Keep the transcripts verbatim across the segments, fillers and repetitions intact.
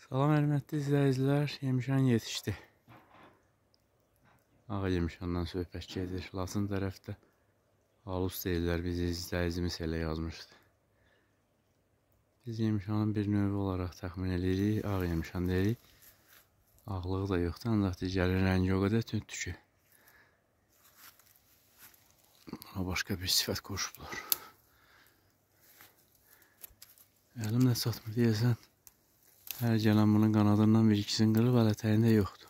Salam hörmətli izləyicilər, yemişan yetişdi. Ağa yemişandan söhbət gedir. Lasın tərəfdə Alus deyirlər, bizi izləyicimiz elə yazmışdı. Biz yemişanın bir növü olaraq təxmin edirik, ağ yemişan deyirik. Ağlığı da yoxdur, ancaq digərin rəngi o qədər tündür ki, buna başqa bir sifət qoşublar. Əlim də çatmır deyəsən. Hər gələn bunun qanadından bir ikisini qırıb, hələ təyində yoxdur.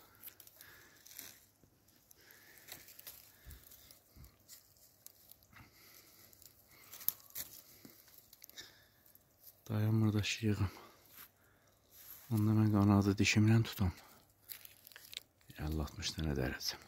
Dayanmır da şıyığım. Onda mən qanadı dişimlə tutam. əlli altmış dənə dərəcəm.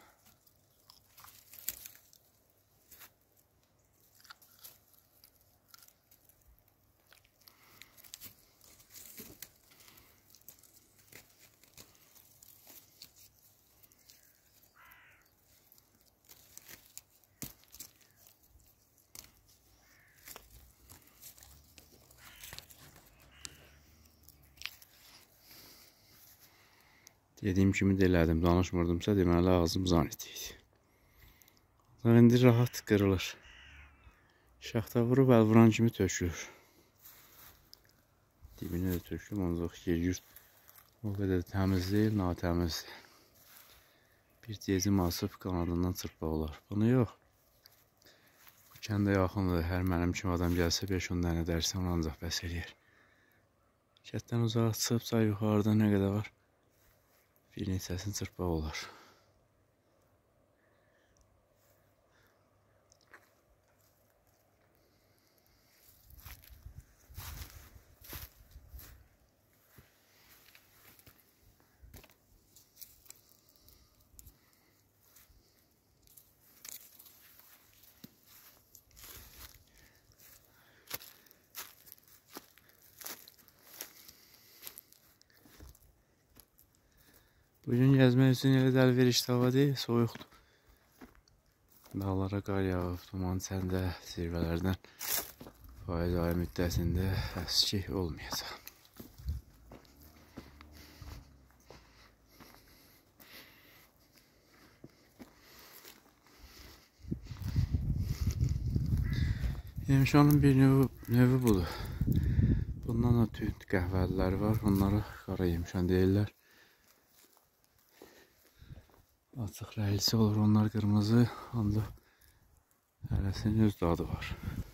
Dediyim kimi də elədim, danışmırdımsa deməli ağzım zanit idi. İndi rahat qırılır. Şaxta vurub əl vuran kimi tökülür. Dibinə də tökülür, ancaq yer-yurt o qədər təmiz deyil, natəmizdir. Bir cezim asıb qanadından çırpmaq olar. Bunu yox. Bu kəndə yaxındır, hər mənim kimi adam gəlsə beş on dənə dərsən ancaq bəs eləyər. Kətdən uzağa çıxıbsa yuxarıda nə qədər var? Bir neçəsini çırpmaq olar. Bugün gəzmək üçün elə əlverişli hava deyil, soyuqdur. Dağlara qar yağıb, duman çəndə, zirvələrdən faiz ayı müddətində əski olmayacaq. Yemişanın bir növü, növü budur. Bundan da tünd qəhvəliləri var, onlara qara yemişan deyirlər. Açıq rəhlisi olur, onlar qırmızı, ancaq hərəsinin öz dadı var.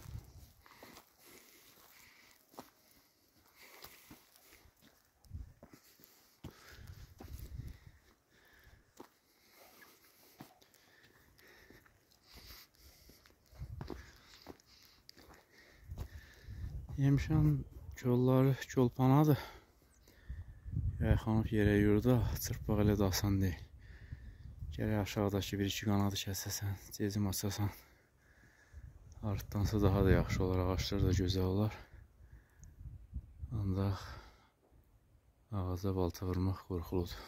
Yemişan kolları kolpanadır. Yayxanıb yerə yurda, çırpmaq elə də asan deyil. Gərək aşağıdakı bir iki qanadı kəsəsən, cezim açasan. Arıtdansa daha da yaxşı olar, ağaçlar da gözəl olar. Ancaq ağaca balta vurmaq qorxuludur.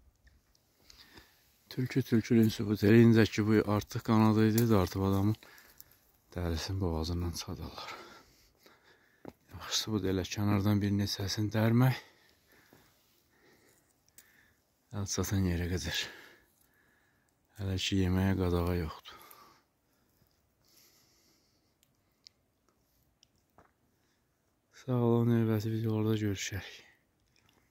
Tülkü tülkülün sübut eləyincə ki, bu artıq qanadı idi, dartıb adamın dərisini boğazından çıxadarlar. Yaxşısı bu da elə kənardan bir neçəsini dərmək. Əl çatan yerə qədər. Hələ ki, yeməyə qadağa yoxdur. Sağ olun, növbəti videolarda görüşək.